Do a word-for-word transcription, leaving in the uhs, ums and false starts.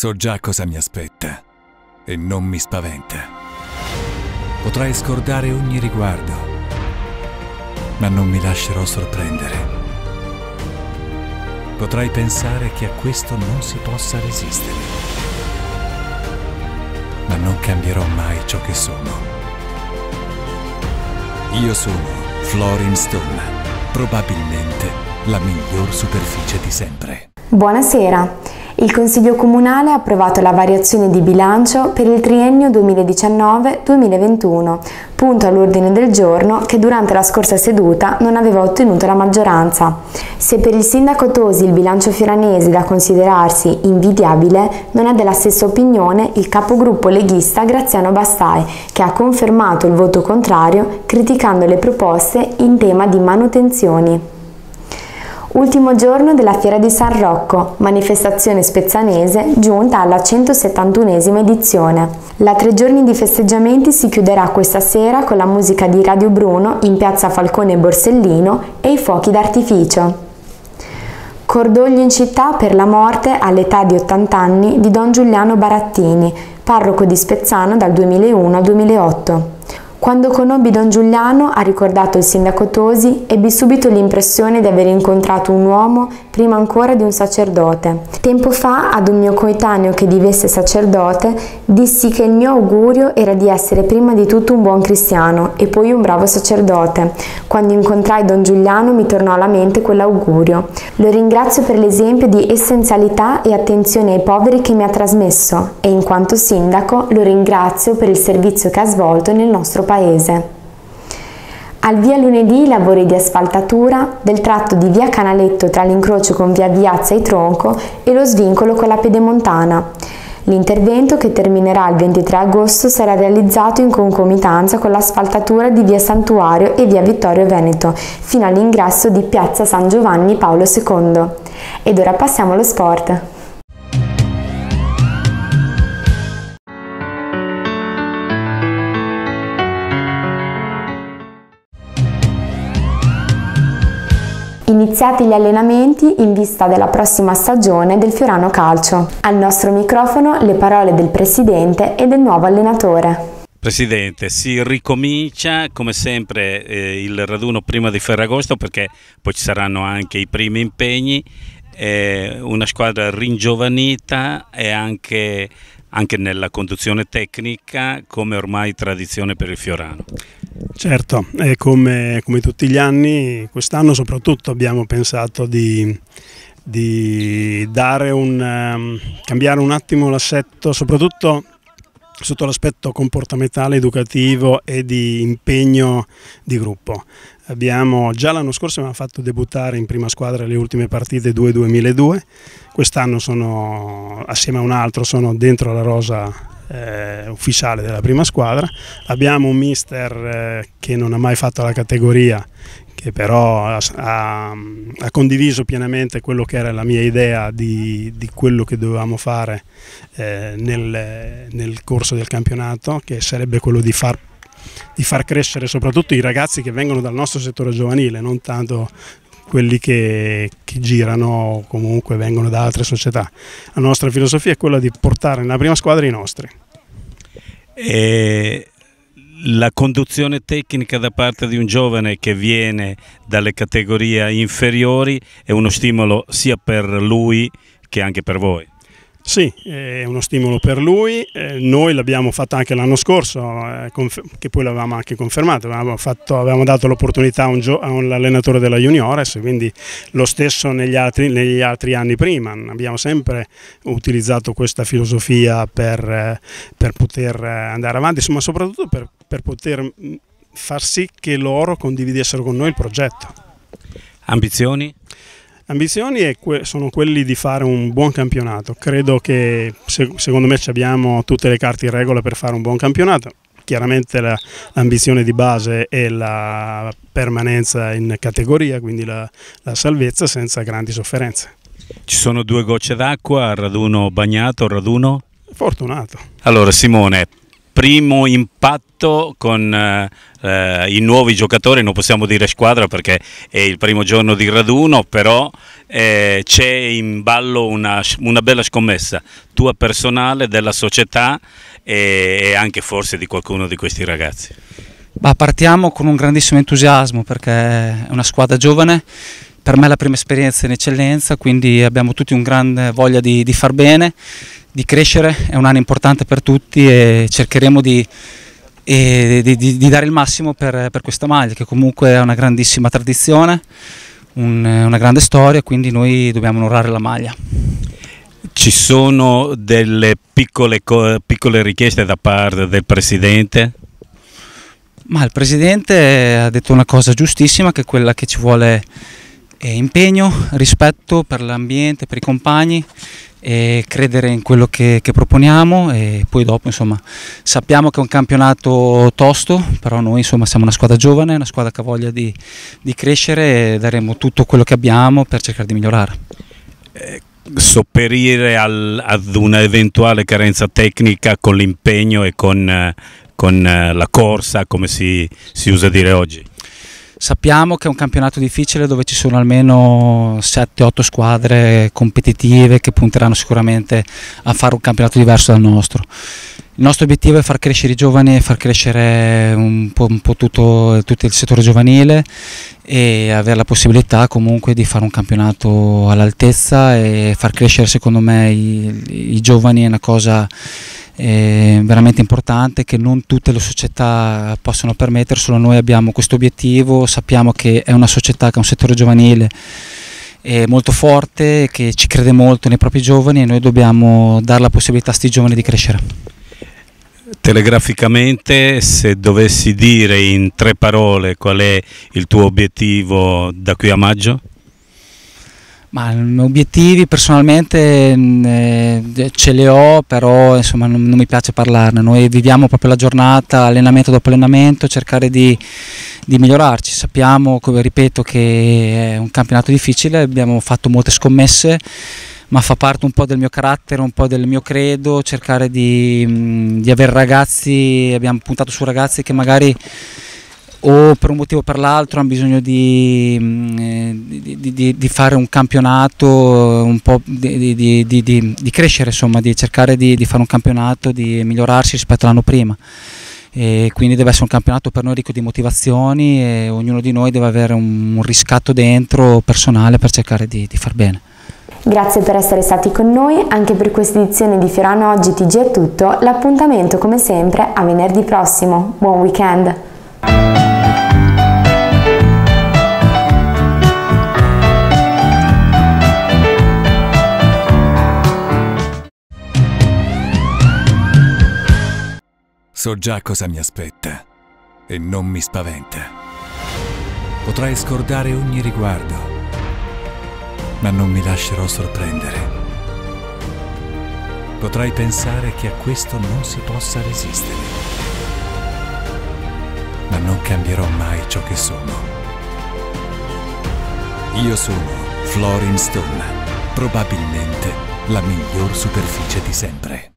So già cosa mi aspetta e non mi spaventa. Potrei scordare ogni riguardo, ma non mi lascerò sorprendere. Potrei pensare che a questo non si possa resistere, ma non cambierò mai ciò che sono. Io sono Florin Stone, probabilmente la miglior superficie di sempre. Buonasera. Il Consiglio Comunale ha approvato la variazione di bilancio per il triennio duemiladiciannove duemilaventuno, punto all'ordine del giorno che durante la scorsa seduta non aveva ottenuto la maggioranza. Se per il sindaco Tosi il bilancio fioranese è da considerarsi invidiabile, non è della stessa opinione il capogruppo leghista Graziano Bastai, che ha confermato il voto contrario criticando le proposte in tema di manutenzioni. Ultimo giorno della Fiera di San Rocco, manifestazione spezzanese giunta alla centosettantunesima edizione. La tre giorni di festeggiamenti si chiuderà questa sera con la musica di Radio Bruno in piazza Falcone e Borsellino e i fuochi d'artificio. Cordoglio in città per la morte all'età di ottanta anni di Don Giuliano Barattini, parroco di Spezzano dal duemilauno al duemilaotto. Quando conobbi Don Giuliano, ha ricordato il sindaco Tosi, ebbi subito l'impressione di aver incontrato un uomo prima ancora di un sacerdote. Tempo fa, ad un mio coetaneo che divesse sacerdote, dissi che il mio augurio era di essere prima di tutto un buon cristiano e poi un bravo sacerdote. Quando incontrai Don Giuliano mi tornò alla mente quell'augurio. Lo ringrazio per l'esempio di essenzialità e attenzione ai poveri che mi ha trasmesso e in quanto sindaco lo ringrazio per il servizio che ha svolto nel nostro paese. Paese. Al via lunedì i lavori di asfaltatura del tratto di via Canaletto tra l'incrocio con via Viazza e Tronco e lo svincolo con la Pedemontana. L'intervento, che terminerà il ventitré agosto, sarà realizzato in concomitanza con l'asfaltatura di via Santuario e via Vittorio Veneto fino all'ingresso di piazza San Giovanni Paolo secondo. Ed ora passiamo allo sport. Iniziati gli allenamenti in vista della prossima stagione del Fiorano Calcio. Al nostro microfono le parole del presidente e del nuovo allenatore. Presidente, si ricomincia come sempre eh, il raduno prima di Ferragosto, perché poi ci saranno anche i primi impegni, eh, una squadra ringiovanita e anche, anche nella conduzione tecnica, come ormai tradizione per il Fiorano. Certo, e come, come tutti gli anni, quest'anno soprattutto abbiamo pensato di, di dare un, um, cambiare un attimo l'assetto, soprattutto sotto l'aspetto comportamentale, educativo e di impegno di gruppo. Abbiamo, già l'anno scorso abbiamo fatto debuttare in prima squadra le ultime partite due duemiladue, quest'anno sono, assieme a un altro, sono dentro la rosa Eh, ufficiale della prima squadra. Abbiamo un mister eh, che non ha mai fatto la categoria, che però ha, ha, ha condiviso pienamente quello che era la mia idea di, di quello che dovevamo fare eh, nel, nel corso del campionato, che sarebbe quello di far, di far crescere soprattutto i ragazzi che vengono dal nostro settore giovanile, non tanto quelli che, che girano o comunque vengono da altre società. La nostra filosofia è quella di portare nella prima squadra i nostri. E la conduzione tecnica da parte di un giovane che viene dalle categorie inferiori è uno stimolo sia per lui che anche per voi. Sì, è uno stimolo per lui, eh, noi l'abbiamo fatto anche l'anno scorso, eh, che poi l'avevamo anche confermato, avevamo, fatto, avevamo dato l'opportunità a un, a un allenatore della Juniores, quindi lo stesso negli altri, negli altri anni prima. Abbiamo sempre utilizzato questa filosofia per, eh, per poter andare avanti, ma soprattutto per, per poter far sì che loro condividessero con noi il progetto. Ambizioni? Ambizioni sono quelli di fare un buon campionato. Credo che secondo me abbiamo tutte le carte in regola per fare un buon campionato. Chiaramente l'ambizione di base è la permanenza in categoria, quindi la, la salvezza senza grandi sofferenze. Ci sono due gocce d'acqua, raduno bagnato, raduno? Fortunato. Allora Simone, primo impatto con eh, i nuovi giocatori, non possiamo dire squadra perché è il primo giorno di raduno, però eh, c'è in ballo una, una bella scommessa tua personale, della società e, e anche forse di qualcuno di questi ragazzi. Bah, partiamo con un grandissimo entusiasmo perché è una squadra giovane, per me è la prima esperienza in eccellenza, quindi abbiamo tutti un grande voglia di, di far bene, di crescere, è un anno importante per tutti e cercheremo di, e, di, di, di dare il massimo per, per questa maglia che comunque è una grandissima tradizione, un, una grande storia, quindi noi dobbiamo onorare la maglia. Ci sono delle piccole, piccole richieste da parte del Presidente? Ma il Presidente ha detto una cosa giustissima, che è quella che ci vuole eh, impegno, rispetto per l'ambiente, per i compagni, e credere in quello che, che proponiamo, e poi dopo insomma sappiamo che è un campionato tosto, però noi insomma siamo una squadra giovane, una squadra che ha voglia di, di crescere e daremo tutto quello che abbiamo per cercare di migliorare. Eh, sopperire al, ad una eventuale carenza tecnica con l'impegno e con, eh, con eh, la corsa, come si, si usa dire oggi. Sappiamo che è un campionato difficile dove ci sono almeno sette otto squadre competitive che punteranno sicuramente a fare un campionato diverso dal nostro. Il nostro obiettivo è far crescere i giovani e far crescere un po', un po' tutto, tutto il settore giovanile e avere la possibilità comunque di fare un campionato all'altezza e far crescere secondo me i, i giovani è una cosa è veramente importante che non tutte le società possono permettere, solo noi abbiamo questo obiettivo, sappiamo che è una società che ha un settore giovanile è molto forte, che ci crede molto nei propri giovani e noi dobbiamo dare la possibilità a questi giovani di crescere. Telegraficamente, se dovessi dire in tre parole qual è il tuo obiettivo da qui a maggio? Ma obiettivi personalmente eh, ce li ho, però insomma non, non mi piace parlarne. Noi viviamo proprio la giornata, allenamento dopo allenamento, cercare di, di migliorarci. Sappiamo, come ripeto, che è un campionato difficile, abbiamo fatto molte scommesse, ma fa parte un po' del mio carattere, un po' del mio credo, cercare di, di avere ragazzi, abbiamo puntato su ragazzi che magari o per un motivo o per l'altro hanno bisogno di, di, di, di fare un campionato, un po' di, di, di, di, di crescere, insomma, di cercare di, di fare un campionato, di migliorarsi rispetto all'anno prima. E quindi deve essere un campionato per noi ricco di motivazioni e ognuno di noi deve avere un, un riscatto dentro personale per cercare di, di far bene. Grazie per essere stati con noi, anche per questa edizione di Fiorano Oggi T G è tutto, l'appuntamento come sempre a venerdì prossimo. Buon weekend! So già cosa mi aspetta e non mi spaventa. Potrai scordare ogni riguardo, ma non mi lascerò sorprendere. Potrai pensare che a questo non si possa resistere, ma non cambierò mai ciò che sono. Io sono Flooring Stone, probabilmente la miglior superficie di sempre.